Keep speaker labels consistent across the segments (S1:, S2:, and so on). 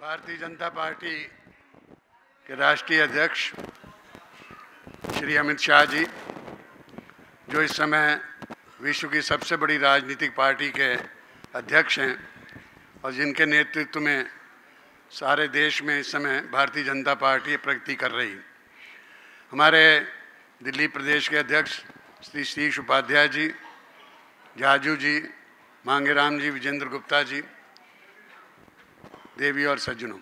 S1: Bharatiya Janata party के राष्ट्रीय अध्यक्ष श्री अमित शाह जी, जो इस समय विश्व की सबसे बड़ी राजनीतिक पार्टी के अध्यक्ष हैं और जिनके नेतृत्व में सारे देश में इस समय भारतीय जनता पार्टी प्रगति कर रही। हमारे दिल्ली प्रदेश के अध्यक्ष श्री सतीश उपाध्याय जी, जाजू जी, मांगेराम जी, विजेंद्र गुप्ता जी, देवी और सज्जनों,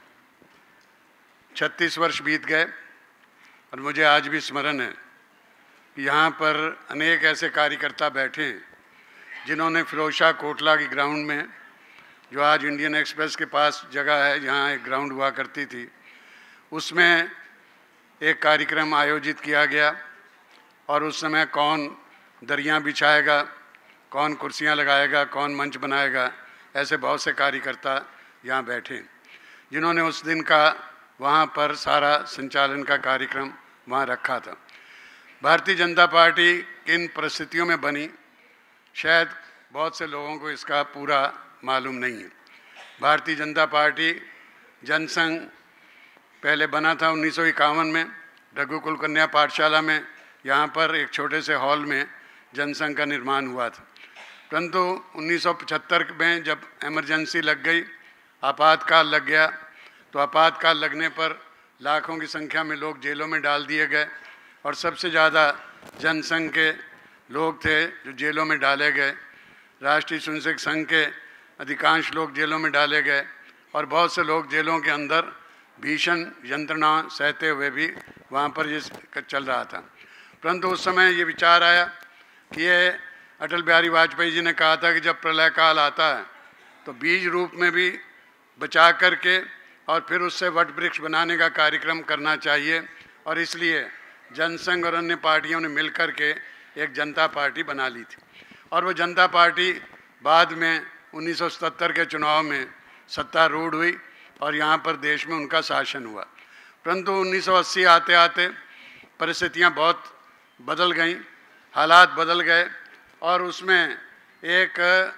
S1: 36 वर्ष बीत गए और मुझे आज भी स्मरण है कि यहाँ पर अनेक ऐसे कार्यकर्ता बैठे हैं जिन्होंने फिरोजशाह कोटला की ग्राउंड में, जो आज इंडियन एक्सप्रेस के पास जगह है जहाँ एक ग्राउंड हुआ करती थी, उसमें एक कार्यक्रम आयोजित किया गया और उस समय कौन दरियाँ बिछाएगा, कौन कुर्सियाँ लगाएगा, कौन मंच बनाएगा, ऐसे बहुत से कार्यकर्ता यहाँ बैठे जिन्होंने उस दिन का वहाँ पर सारा संचालन का कार्यक्रम वहाँ रखा था। भारतीय जनता पार्टी किन परिस्थितियों में बनी, शायद बहुत से लोगों को इसका पूरा मालूम नहीं है। भारतीय जनता पार्टी जनसंघ पहले बना था 1951 में रघुकुल कन्या पाठशाला में, यहाँ पर एक छोटे से हॉल में जनसंघ का निर्माण हुआ था। परंतु 1975 में जब इमरजेंसी लग गई, आपातकाल लग गया, तो आपातकाल लगने पर लाखों की संख्या में लोग जेलों में डाल दिए गए और सबसे ज़्यादा जनसंघ के लोग थे जो जेलों में डाले गए। राष्ट्रीय स्वयंसेवक संघ के अधिकांश लोग जेलों में डाले गए और बहुत से लोग जेलों के अंदर भीषण यंत्रणा सहते हुए भी वहाँ पर ये चल रहा था। परंतु उस समय ये विचार आया कि ये अटल बिहारी वाजपेयी जी ने कहा था कि जब प्रलय काल आता है तो बीज रूप में भी बचा करके और फिर उससे वट वृक्ष बनाने का कार्यक्रम करना चाहिए, और इसलिए जनसंघ और अन्य पार्टियों ने मिलकर के एक जनता पार्टी बना ली थी। और वो जनता पार्टी बाद में 1977 के चुनाव में सत्तारूढ़ हुई और यहाँ पर देश में उनका शासन हुआ। परंतु 1980 आते आते परिस्थितियाँ बहुत बदल गईं, हालात बदल गए और उसमें एक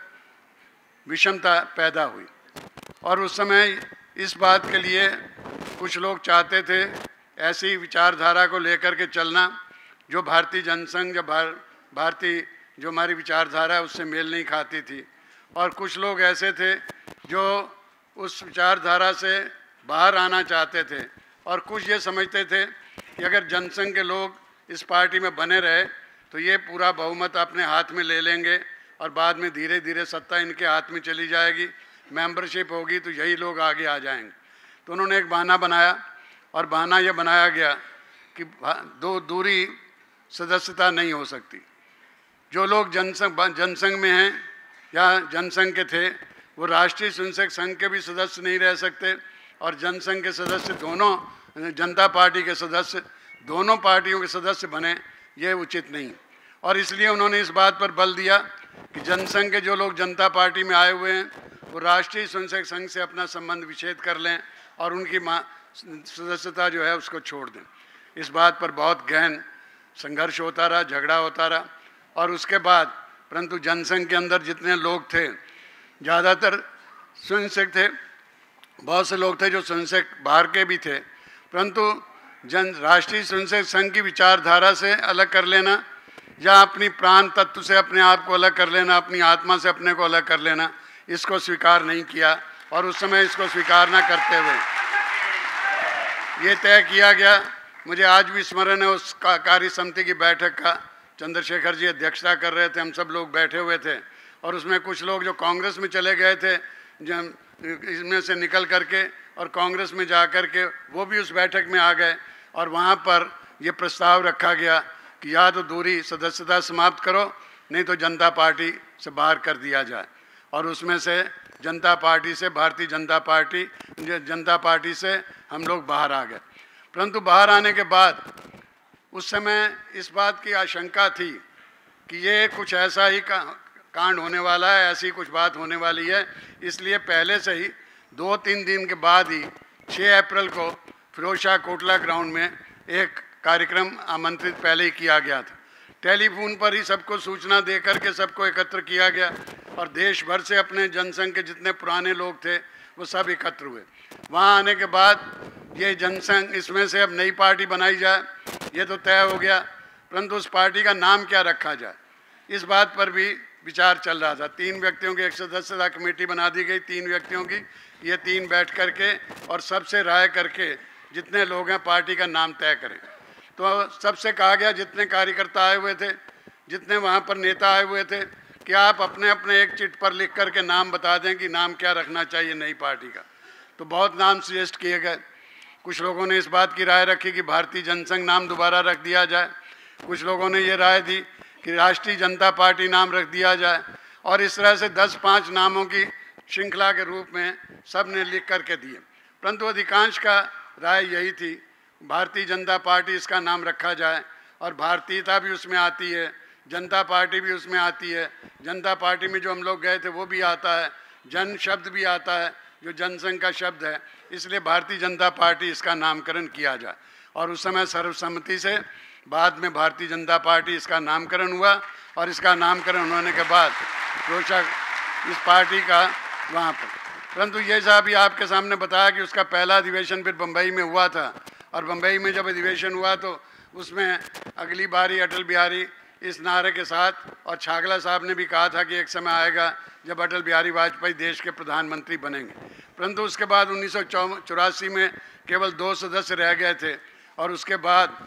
S1: विषमता पैदा हुई। और उस समय इस बात के लिए कुछ लोग चाहते थे ऐसी विचारधारा को लेकर के चलना जो भारतीय जनसंघ, भारतीय जो हमारी विचारधारा है उससे मेल नहीं खाती थी, और कुछ लोग ऐसे थे जो उस विचारधारा से बाहर आना चाहते थे, और कुछ ये समझते थे कि अगर जनसंघ के लोग इस पार्टी में बने रहे तो ये पूरा बहुमत अपने हाथ में ले लेंगे और बाद में धीरे धीरे सत्ता इनके हाथ में चली जाएगी, मेंबरशिप होगी तो यही लोग आगे आ जाएंगे। तो उन्होंने एक बहाना बनाया और बहाना यह बनाया गया कि दूरी सदस्यता नहीं हो सकती। जो लोग जनसंघ में हैं या जनसंघ के थे वो राष्ट्रीय स्वयंसेवक संघ के भी सदस्य नहीं रह सकते और जनसंघ के सदस्य दोनों, जनता पार्टी के सदस्य दोनों पार्टियों के सदस्य बने, ये उचित नहीं। और इसलिए उन्होंने इस बात पर बल दिया कि जनसंघ के जो लोग जनता पार्टी में आए हुए हैं वो राष्ट्रीय स्वयंसेवक संघ से अपना संबंध विच्छेद कर लें और उनकी सदस्यता जो है उसको छोड़ दें। इस बात पर बहुत गहन संघर्ष होता रहा, झगड़ा होता रहा, और उसके बाद परंतु जनसंघ के अंदर जितने लोग थे ज़्यादातर स्वयंसेवक थे, बहुत से लोग थे जो स्वयंसेवक बाहर के भी थे, परंतु राष्ट्रीय स्वयंसेवक संघ की विचारधारा से अलग कर लेना या अपनी प्राण तत्व से अपने आप को अलग कर लेना, अपनी आत्मा से अपने को अलग कर लेना, इसको स्वीकार नहीं किया। और उस समय इसको स्वीकार न करते हुए ये तय किया गया, मुझे आज भी स्मरण है उस कार्य समिति की बैठक का, चंद्रशेखर जी अध्यक्षता कर रहे थे, हम सब लोग बैठे हुए थे, और उसमें कुछ लोग जो कांग्रेस में चले गए थे इसमें से निकल करके और कांग्रेस में जा कर के वो भी उस बैठक में आ गए, और वहाँ पर ये प्रस्ताव रखा गया कि या तो दूरी सदस्यता समाप्त करो, नहीं तो जनता पार्टी से बाहर कर दिया जाए। और उसमें से जनता पार्टी से भारतीय जनता पार्टी से हम लोग बाहर आ गए। परंतु बाहर आने के बाद उस समय इस बात की आशंका थी कि ये कुछ ऐसा ही कांड होने वाला है, ऐसी कुछ बात होने वाली है, इसलिए पहले से ही 2-3 दिन के बाद ही 6 अप्रैल को फिरोजशाह कोटला ग्राउंड में एक कार्यक्रम आमंत्रित पहले ही किया गया था। टेलीफोन पर ही सबको सूचना दे करके सबको एकत्र किया गया और देश भर से अपने जनसंघ के जितने पुराने लोग थे वो सब एकत्र हुए। वहाँ आने के बाद ये जनसंघ, इसमें से अब नई पार्टी बनाई जाए ये तो तय हो गया, परंतु उस पार्टी का नाम क्या रखा जाए इस बात पर भी विचार चल रहा था। 3 व्यक्तियों की एक सदस्यता कमेटी बना दी गई, 3 व्यक्तियों की। ये 3 बैठ करके और सबसे राय करके जितने लोग हैं पार्टी का नाम तय करें। तो सबसे कहा गया, जितने कार्यकर्ता आए हुए थे, जितने वहाँ पर नेता आए हुए थे, कि आप अपने अपने एक चिट पर लिख करके नाम बता दें कि नाम क्या रखना चाहिए नई पार्टी का। तो बहुत नाम सजेस्ट किए गए। कुछ लोगों ने इस बात की राय रखी कि भारतीय जनसंघ नाम दोबारा रख दिया जाए, कुछ लोगों ने ये राय दी कि राष्ट्रीय जनता पार्टी नाम रख दिया जाए, और इस तरह से 10-5 नामों की श्रृंखला के रूप में सब ने लिख करके दिए। परंतु अधिकांश का राय यही थी भारतीय जनता पार्टी इसका नाम रखा जाए, और भारतीयता भी उसमें आती है, जनता पार्टी भी उसमें आती है। जनता पार्टी में जो हम लोग गए थे वो भी आता है, जन शब्द भी आता है जो जनसंघ का शब्द है, इसलिए भारतीय जनता पार्टी इसका नामकरण किया जाए। और उस समय सर्वसम्मति से बाद में भारतीय जनता पार्टी इसका नामकरण हुआ, और इसका नामकरण होने के बाद रोचक इस पार्टी का वहाँ पर, परंतु ये साहब भी आपके सामने बताया कि उसका पहला अधिवेशन फिर बम्बई में हुआ था, और बम्बई में जब अधिवेशन हुआ तो उसमें अगली बारी अटल बिहारी इस नारे के साथ, और छागला साहब ने भी कहा था कि एक समय आएगा जब अटल बिहारी वाजपेयी देश के प्रधानमंत्री बनेंगे। परंतु उसके बाद 1984 में केवल 2 सदस्य रह गए थे, और उसके बाद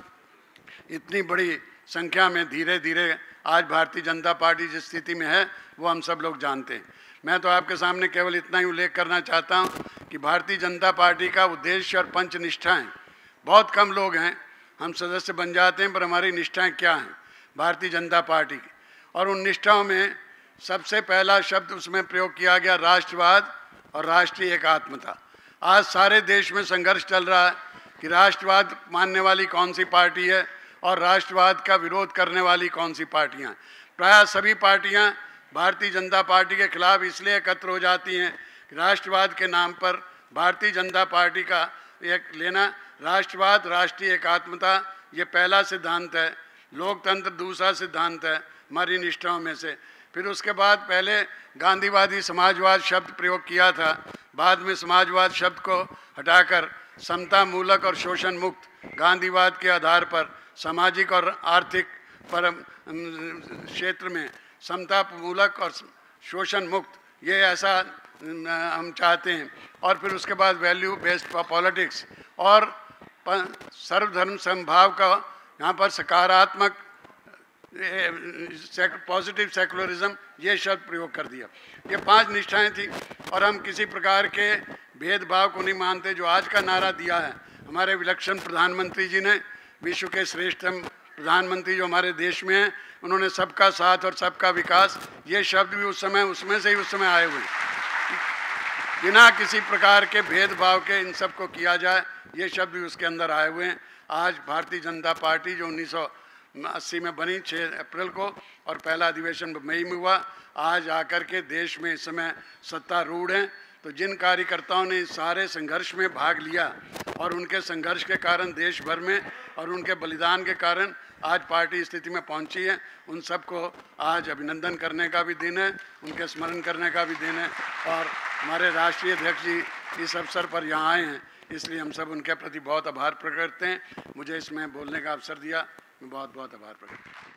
S1: इतनी बड़ी संख्या में धीरे धीरे आज भारतीय जनता पार्टी जिस स्थिति में है वो हम सब लोग जानते हैं। मैं तो आपके सामने केवल इतना ही उल्लेख करना चाहता हूँ कि भारतीय जनता पार्टी का उद्देश्य और पंच निष्ठाएँ, बहुत कम लोग हैं, हम सदस्य बन जाते हैं, पर हमारी निष्ठाएँ क्या हैं भारतीय जनता पार्टी की। और उन निष्ठाओं में सबसे पहला शब्द उसमें प्रयोग किया गया राष्ट्रवाद और राष्ट्रीय एकात्मता। आज सारे देश में संघर्ष चल रहा है कि राष्ट्रवाद मानने वाली कौन सी पार्टी है और राष्ट्रवाद का विरोध करने वाली कौन सी पार्टियां। प्रायः सभी पार्टियां भारतीय जनता पार्टी के खिलाफ इसलिए एकत्र हो जाती हैं कि राष्ट्रवाद के नाम पर भारतीय जनता पार्टी का एक लेना, राष्ट्रवाद राष्ट्रीय एकात्मता ये पहला सिद्धांत है, लोकतंत्र दूसरा सिद्धांत है हमारी निष्ठाओं में से। फिर उसके बाद पहले गांधीवादी समाजवाद शब्द प्रयोग किया था, बाद में समाजवाद शब्द को हटाकर समता मूलक और शोषण मुक्त गांधीवाद के आधार पर सामाजिक और आर्थिक पर क्षेत्र में समता मूलक और शोषण मुक्त, ये ऐसा हम चाहते हैं। और फिर उसके बाद वैल्यू बेस्ड पॉलिटिक्स और सर्वधर्म समभाव का यहाँ पर सकारात्मक पॉजिटिव सेकुलरिज्म ये शब्द प्रयोग कर दिया। ये 5 निष्ठाएं थी, और हम किसी प्रकार के भेदभाव को नहीं मानते। जो आज का नारा दिया है हमारे विलक्षण प्रधानमंत्री जी ने, विश्व के श्रेष्ठतम प्रधानमंत्री जो हमारे देश में हैं, उन्होंने सबका साथ और सबका विकास, ये शब्द भी उस समय उसमें से ही उस समय आए हुए, बिना किसी प्रकार के भेदभाव के इन सबको किया जाए, ये शब्द भी उसके अंदर आए हुए हैं। आज भारतीय जनता पार्टी जो 1980 में बनी 6 अप्रैल को, और पहला अधिवेशन मई में हुआ, आज आकर के देश में इस समय सत्तारूढ़ हैं। तो जिन कार्यकर्ताओं ने इस सारे संघर्ष में भाग लिया और उनके संघर्ष के कारण देश भर में और उनके बलिदान के कारण आज पार्टी स्थिति में पहुंची है, उन सबको आज अभिनंदन करने का भी दिन है, उनके स्मरण करने का भी दिन है। और हमारे राष्ट्रीय अध्यक्ष जी इस अवसर पर यहाँ आए हैं, इसलिए हम सब उनके प्रति बहुत आभार प्रकट करते हैं। मुझे इसमें बोलने का अवसर दिया, मैं बहुत बहुत आभार प्रकट करता हूँ।